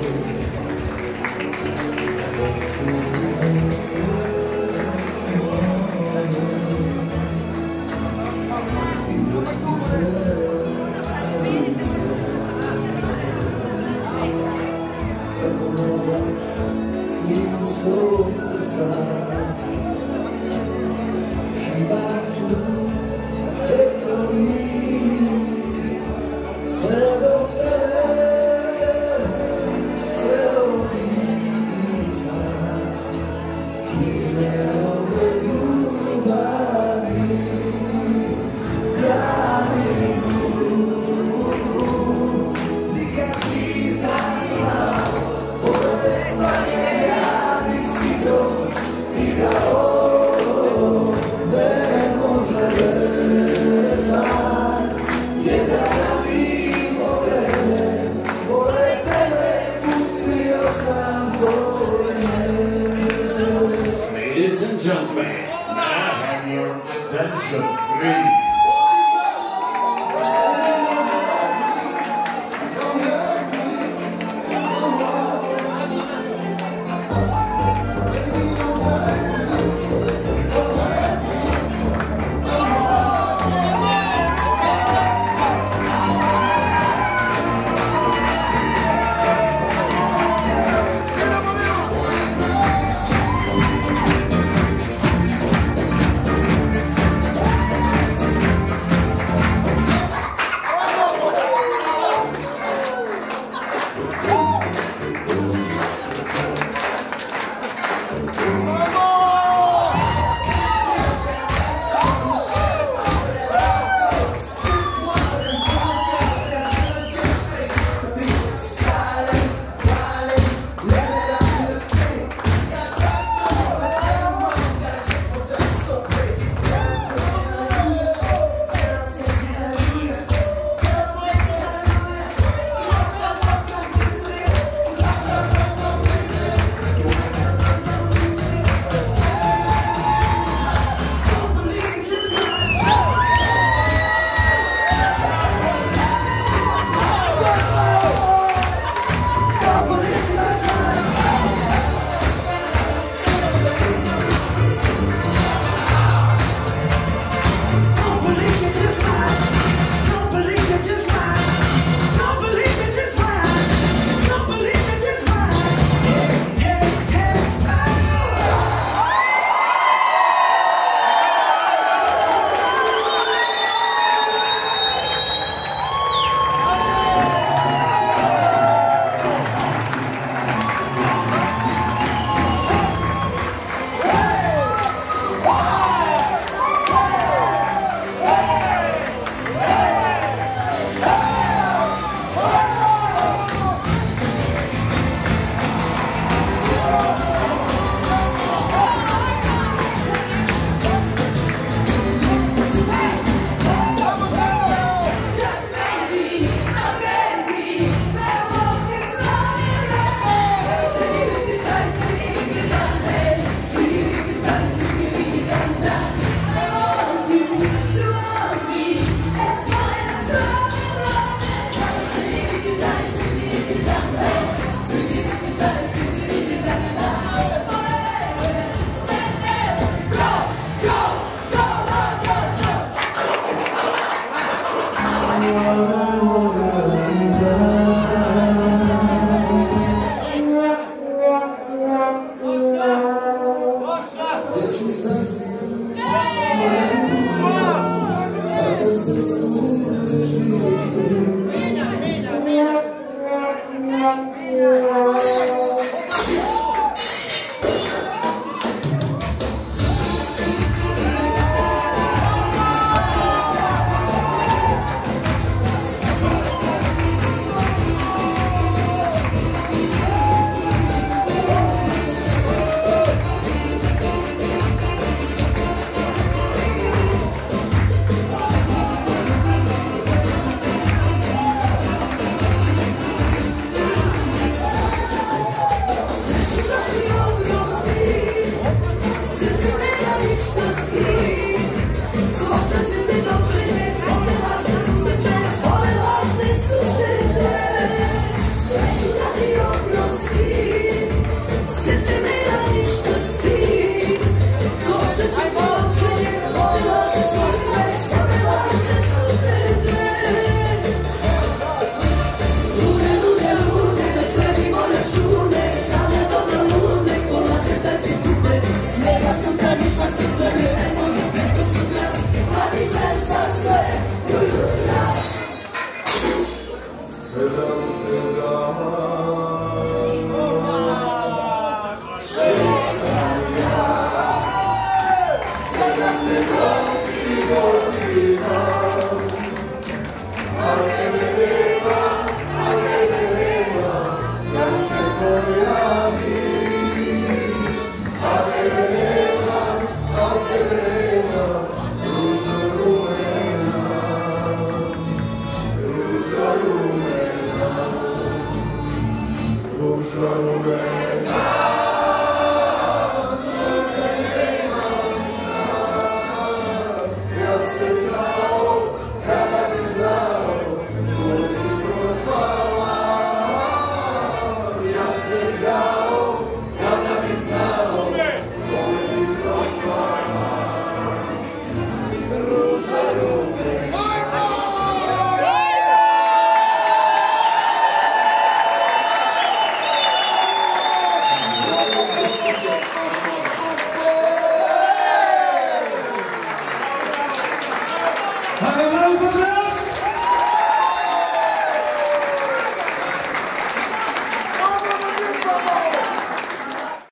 Ladies and gentlemen, may I have your attention, please? račune, same dobro lude, kolače da si kupe. Nema sutra, ništa sutra, ne može preko sutra, a ti ćeš za sve do jutra. Sedam te dana čekam ja, 7 te noći dozivam, a tebe nema, da se pojaviš, a tebe nema, ružo rumena, ružo rumena, ružo rumena. Ja sam dao, kada bi znao, ko si prosvala. Ja sam dao, kada bi znao, ko si prosvala. Ruža rumena. Hajde, aplauz, pozdrav!